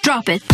Drop it.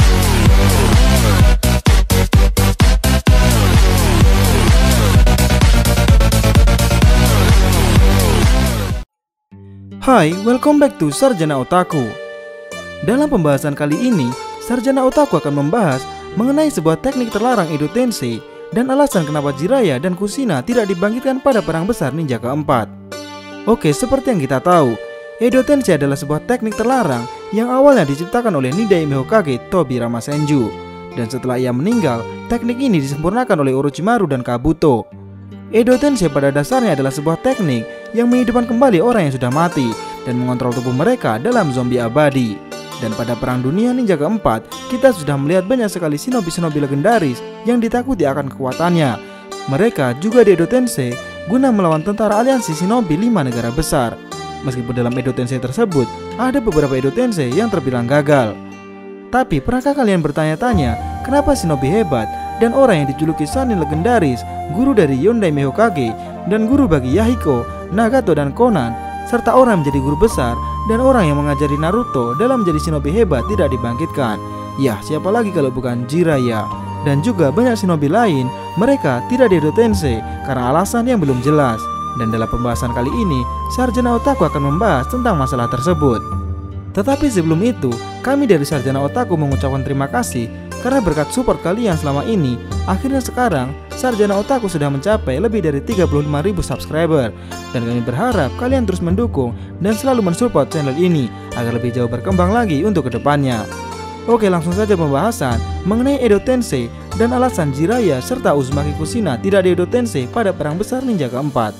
Hai, welcome back to Sarjana Otaku. Dalam pembahasan kali ini, Sarjana Otaku akan membahas mengenai sebuah teknik terlarang Edo Tensei dan alasan kenapa Jiraiya dan Kushina tidak dibangkitkan pada perang besar ninja keempat. Oke, seperti yang kita tahu, Edo Tensei adalah sebuah teknik terlarang yang awalnya diciptakan oleh Nidaime Hokage Tobirama Senju. Dan setelah ia meninggal, teknik ini disempurnakan oleh Orochimaru dan Kabuto. Edo Tensei pada dasarnya adalah sebuah teknik yang menghidupkan kembali orang yang sudah mati dan mengontrol tubuh mereka dalam zombie abadi. Dan pada perang dunia ninja keempat, kita sudah melihat banyak sekali shinobi-shinobi legendaris yang ditakuti akan kekuatannya. Mereka juga di Edo Tensei guna melawan tentara aliansi shinobi 5 negara besar. Meskipun dalam Edo Tensei tersebut ada beberapa Edo Tensei yang terbilang gagal. Tapi pernahkah kalian bertanya-tanya kenapa shinobi hebat dan orang yang dijuluki Sannin legendaris, guru dari Yondaime Hokage, dan guru bagi Yahiko, Nagato, dan Conan, serta orang menjadi guru besar dan orang yang mengajari Naruto dalam menjadi shinobi hebat tidak dibangkitkan? Ya, siapa lagi kalau bukan Jiraiya. Dan juga banyak shinobi lain, mereka tidak di Edo Tensei karena alasan yang belum jelas. Dan dalam pembahasan kali ini, Sarjana Otaku akan membahas tentang masalah tersebut. Tetapi sebelum itu, kami dari Sarjana Otaku mengucapkan terima kasih karena berkat support kalian selama ini, akhirnya sekarang Sarjana Otaku sudah mencapai lebih dari 35.000 subscriber. Dan kami berharap kalian terus mendukung dan selalu mensupport channel ini agar lebih jauh berkembang lagi untuk kedepannya. Oke, langsung saja pembahasan mengenai Edo Tensei dan alasan Jiraiya serta Uzumaki Kushina tidak di Edo Tensei pada perang besar ninja keempat.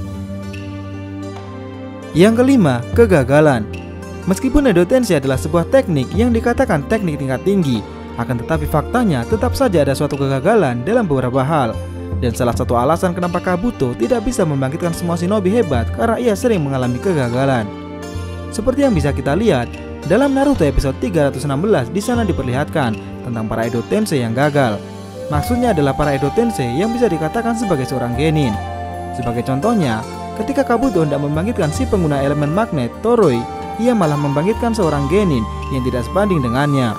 Yang kelima, kegagalan. Meskipun Edo Tensei adalah sebuah teknik yang dikatakan teknik tingkat tinggi, akan tetapi faktanya tetap saja ada suatu kegagalan dalam beberapa hal. Dan salah satu alasan kenapa Kabuto tidak bisa membangkitkan semua shinobi hebat karena ia sering mengalami kegagalan. Seperti yang bisa kita lihat dalam Naruto episode 316, di sana diperlihatkan tentang para Edo Tensei yang gagal. Maksudnya adalah para Edo Tensei yang bisa dikatakan sebagai seorang genin. Sebagai contohnya, ketika Kabuto hendak membangkitkan si pengguna elemen magnet Toroi, ia malah membangkitkan seorang genin yang tidak sebanding dengannya.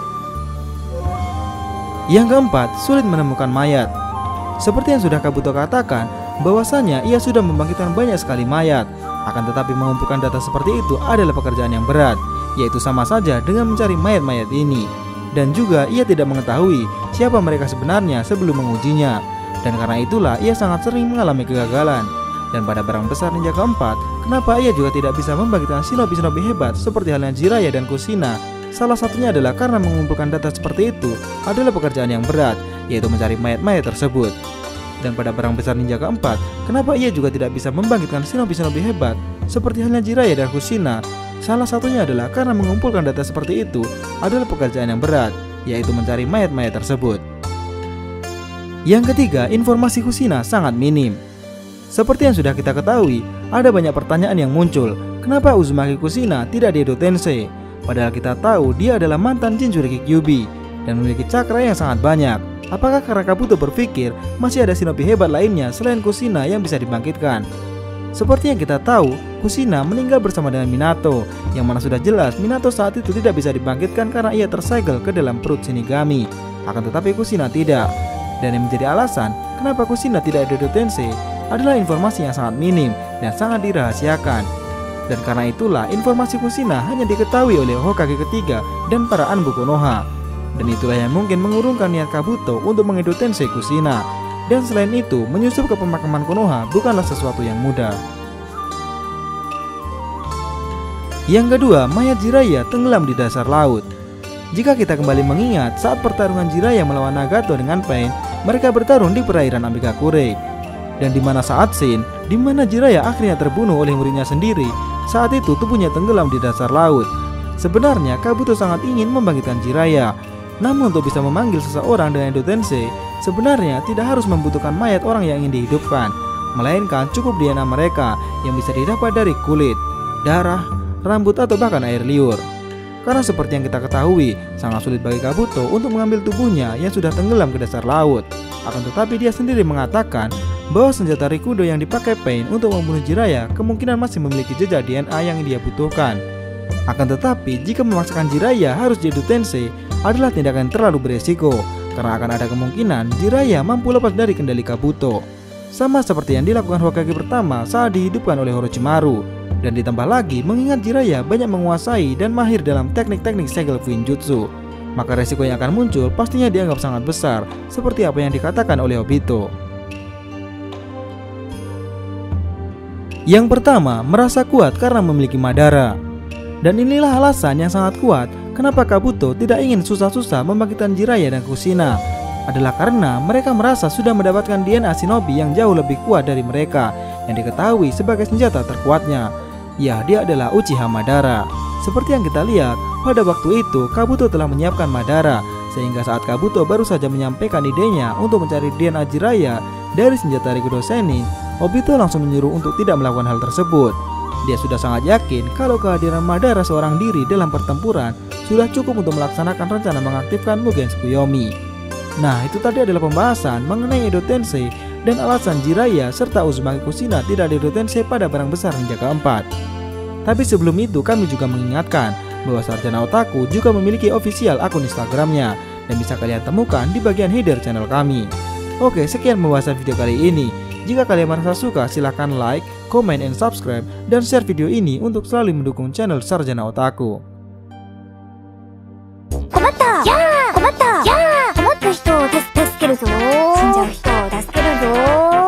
Yang keempat, sulit menemukan mayat. Seperti yang sudah Kabuto katakan, bahwasanya ia sudah membangkitkan banyak sekali mayat. Akan tetapi mengumpulkan data seperti itu adalah pekerjaan yang berat, yaitu sama saja dengan mencari mayat-mayat ini. Dan juga ia tidak mengetahui siapa mereka sebenarnya sebelum mengujinya. Dan karena itulah ia sangat sering mengalami kegagalan. Dan pada perang besar ninja keempat, kenapa ia juga tidak bisa membangkitkan shinobi-shinobi hebat seperti halnya Jiraiya dan Kushina? Salah satunya adalah karena mengumpulkan data seperti itu adalah pekerjaan yang berat, yaitu mencari mayat-mayat tersebut. Dan pada perang besar ninja keempat, kenapa ia juga tidak bisa membangkitkan shinobi-shinobi hebat seperti halnya Jiraiya dan Kushina? Salah satunya adalah karena mengumpulkan data seperti itu adalah pekerjaan yang berat, yaitu mencari mayat-mayat tersebut. Yang ketiga, informasi Kushina sangat minim. Seperti yang sudah kita ketahui, ada banyak pertanyaan yang muncul. Kenapa Uzumaki Kushina tidak di Edo Tensei? Padahal kita tahu dia adalah mantan Jinchuriki Kyuubi dan memiliki cakra yang sangat banyak. Apakah karena Kabuto berpikir masih ada shinobi hebat lainnya selain Kushina yang bisa dibangkitkan? Seperti yang kita tahu, Kushina meninggal bersama dengan Minato, yang mana sudah jelas Minato saat itu tidak bisa dibangkitkan karena ia tersegel ke dalam perut Shinigami. Akan tetapi Kushina tidak. Dan yang menjadi alasan kenapa Kushina tidak di Edo Tensei adalah informasi yang sangat minim dan sangat dirahasiakan. Dan karena itulah informasi Kushina hanya diketahui oleh Hokage ketiga dan para Anbu Konoha. Dan itulah yang mungkin mengurungkan niat Kabuto untuk mengedo Tensei Kushina. Dan selain itu, menyusup ke pemakaman Konoha bukanlah sesuatu yang mudah. Yang kedua, mayat Jiraiya tenggelam di dasar laut. Jika kita kembali mengingat saat pertarungan Jiraiya melawan Nagato dengan Pain, mereka bertarung di perairan Amikakure. Dan di mana saat scene di mana Jiraiya akhirnya terbunuh oleh muridnya sendiri, saat itu tubuhnya tenggelam di dasar laut. Sebenarnya Kabuto sangat ingin membangkitkan Jiraiya. Namun untuk bisa memanggil seseorang dengan Edo Tensei, sebenarnya tidak harus membutuhkan mayat orang yang ingin dihidupkan, melainkan cukup DNA mereka yang bisa didapat dari kulit, darah, rambut, atau bahkan air liur. Karena seperti yang kita ketahui, sangat sulit bagi Kabuto untuk mengambil tubuhnya yang sudah tenggelam ke dasar laut. Akan tetapi dia sendiri mengatakan bahwa senjata Rikudo yang dipakai Pain untuk membunuh Jiraiya kemungkinan masih memiliki jejak DNA yang dia butuhkan. Akan tetapi, jika memaksakan Jiraiya harus jadi Edo Tensei adalah tindakan yang terlalu beresiko, karena akan ada kemungkinan Jiraiya mampu lepas dari kendali Kabuto. Sama seperti yang dilakukan Hokage pertama saat dihidupkan oleh Orochimaru. Dan ditambah lagi mengingat Jiraiya banyak menguasai dan mahir dalam teknik-teknik segel Fuinjutsu, maka resiko yang akan muncul pastinya dianggap sangat besar, seperti apa yang dikatakan oleh Obito. Yang pertama, merasa kuat karena memiliki Madara. Dan inilah alasan yang sangat kuat kenapa Kabuto tidak ingin susah-susah membangkitkan Jiraiya dan Kushina, adalah karena mereka merasa sudah mendapatkan DNA Shinobi yang jauh lebih kuat dari mereka, yang diketahui sebagai senjata terkuatnya. Ya, dia adalah Uchiha Madara. Seperti yang kita lihat, pada waktu itu Kabuto telah menyiapkan Madara, sehingga saat Kabuto baru saja menyampaikan idenya untuk mencari DNA Jiraiya dari senjata Rikudo Sennin, Obito langsung menyuruh untuk tidak melakukan hal tersebut. Dia sudah sangat yakin kalau kehadiran Madara seorang diri dalam pertempuran sudah cukup untuk melaksanakan rencana mengaktifkan Mugen Tsukuyomi. Nah, itu tadi adalah pembahasan mengenai Edo Tensei dan alasan Jiraiya serta Uzumaki Kushina tidak ada Edo Tensei pada perang besar ninja keempat. Tapi sebelum itu kami juga mengingatkan bahwa Sarjana Otaku juga memiliki official akun Instagramnya dan bisa kalian temukan di bagian header channel kami. Oke, sekian pembahasan video kali ini. Jika kalian merasa suka, silahkan like, comment, and subscribe, dan share video ini untuk selalu mendukung channel Sarjana Otaku. 困った人を助けるぞ。死んじゃう人を助けるぞ。